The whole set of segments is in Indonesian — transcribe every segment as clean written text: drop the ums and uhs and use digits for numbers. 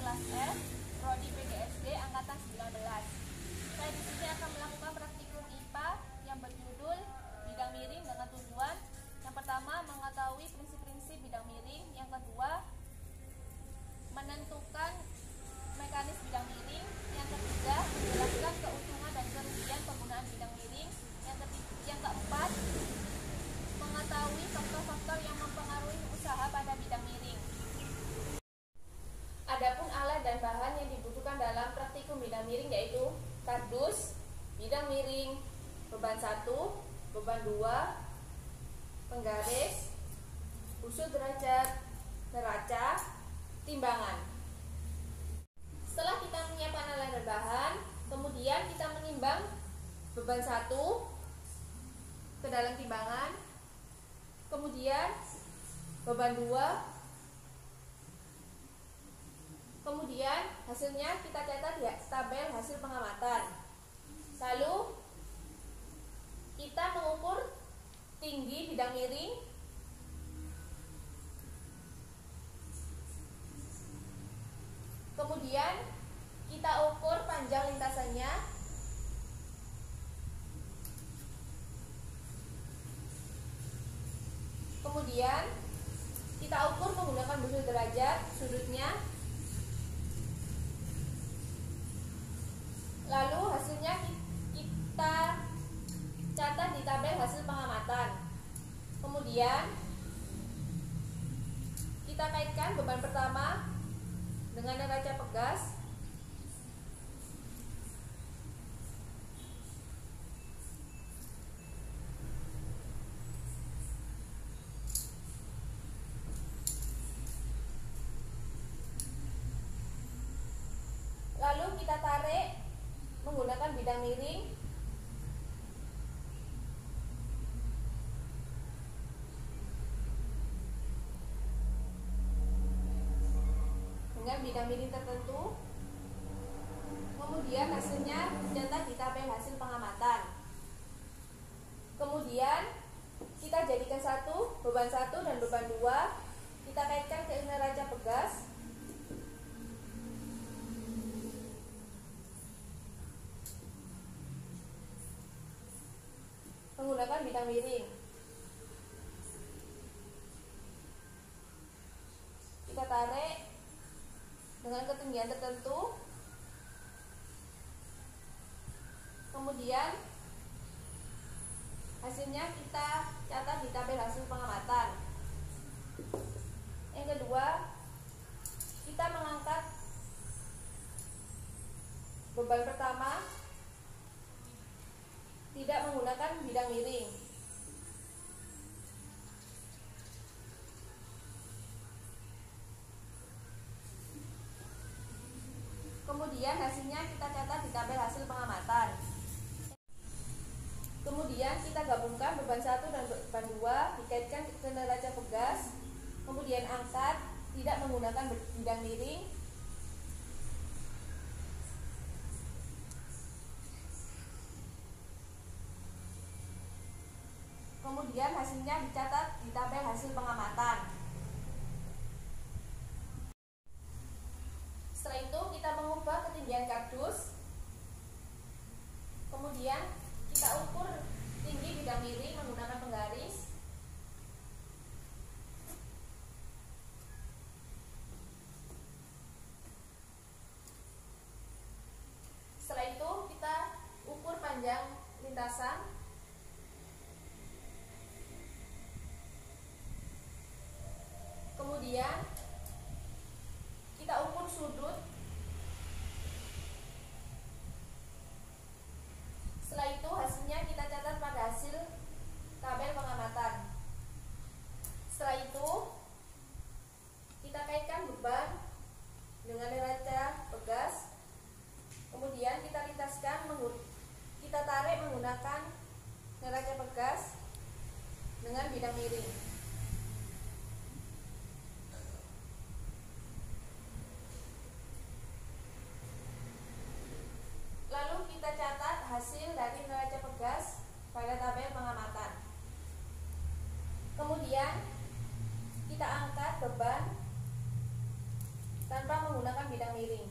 kelas F, Prodi PGSD angkatan 19. Saya di sini akan melakukan praktikum IPA yang berjudul bidang miring dengan tujuan. Yang pertama, mengetahui prinsip-prinsip bidang miring. Yang kedua, menentukan mekanis bidang miring. Yang ketiga, menjelaskan keuntungan dan kerugian penggunaan bidang miring. Yang keempat, mengetahui faktor-faktor yang mempengaruhi usaha pada bidang miring. Adapun alat dan bahan yang dibutuhkan dalam praktikum bidang miring yaitu kardus, bidang miring, beban 1, beban 2, penggaris, busur derajat, neraca, timbangan. Setelah kita menyiapkan alat dan bahan, kemudian kita menimbang beban 1 ke dalam timbangan, kemudian beban 2, kemudian hasilnya kita catat di tabel hasil pengamatan. Lalu kita mengukur tinggi bidang miring, kemudian kita ukur panjang lintasannya, kemudian kita ukur menggunakan busur derajat sudutnya, lalu hasilnya kita catat di tabel hasil pengamatan. Kemudian kita kaitkan beban pertama dengan neraca pegas, lalu kita tarik menggunakan bidang miring, dengan bidang miring tertentu, kemudian hasilnya dicatat di tabel hasil pengamatan. Kemudian kita jadikan beban 1 dan beban 2, kita kaitkan ke neraca pegas, menggunakan bidang miring. Kita tarik dengan ketinggian tertentu, kemudian hasilnya kita catat di tabel hasil pengamatan. Yang kedua, kita mengangkat beban pertama tidak menggunakan bidang miring. Kemudian hasilnya kita catat di tabel hasil pengamatan. Kemudian kita gabungkan beban 1 dan beban 2, dikaitkan ke neraca pegas, kemudian angkat tidak menggunakan bidang miring. Kemudian hasilnya dicatat di tabel hasil pengamatan. Setelah itu kita mengubah ketinggian kardus, kemudian kita ukur tinggi bidang miring menggunakan penggaris, setelah itu kita ukur panjang lintasan, kemudian kita ukur sudut, setelah itu hasilnya kita catat pada hasil tabel pengamatan. Setelah itu kita kaitkan beban dengan neraca pegas, kemudian kita lintaskan, kita tarik menggunakan tanpa menggunakan bidang miring.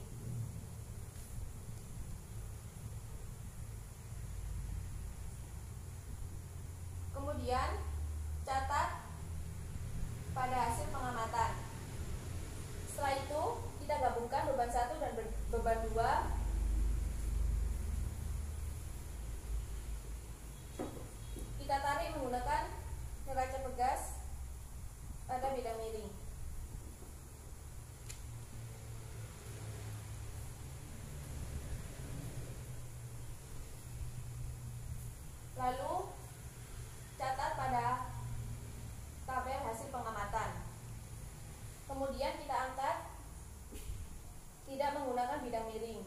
Kemudian catat pada hasil pengamatan. Setelah itu kita gabungkan beban 1 dan beban 2. Kita tarik menggunakan neraca pegas pada bidang miring. Lalu catat pada tabel hasil pengamatan. Kemudian kita angkat tidak menggunakan bidang miring.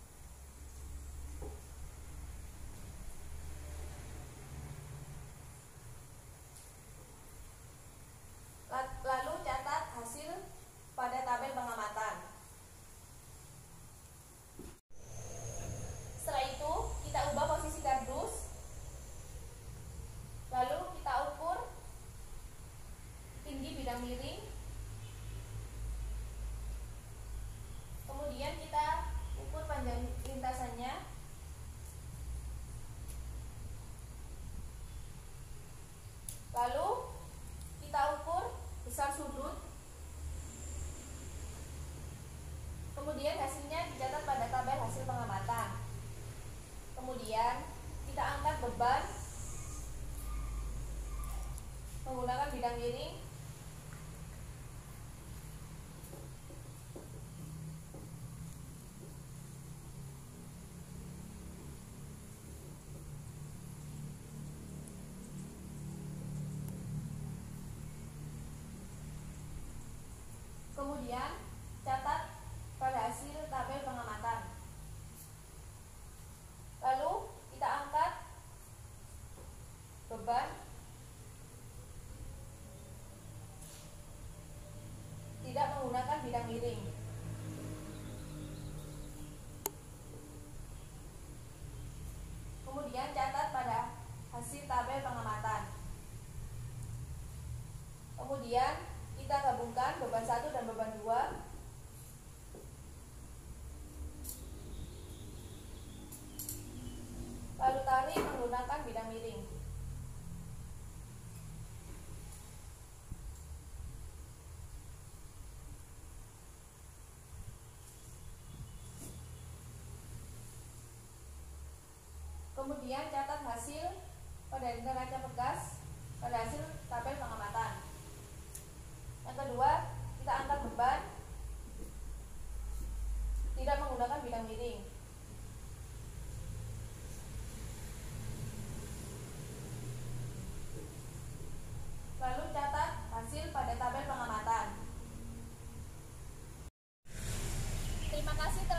Lalu catat hasil pada tabel pengamatan. Setelah itu kita ubah posisi kardus. Lalu kita ukur tinggi bidang miring. Kemudian kita ukur panjang lintasannya. Lalu kita ukur besar sudut. Kemudian hasilnya dicatat pada tabel hasil pengamatan. Kemudian kita angkat beban menggunakan bidang miring. Kemudian catat pada hasil tabel pengamatan. Lalu kita angkat beban tidak menggunakan bidang miring. Kemudian catat pada hasil tabel pengamatan. Kemudian kita gabungkan beban 1 dan beban 2. Lalu tarik menggunakan bidang miring. Kemudian catat hasil pada neraca pegas pada hasil tabel pengamatan. Yang kedua, kita angkat beban tidak menggunakan bidang miring. Lalu catat hasil pada tabel pengamatan. Terima kasih telah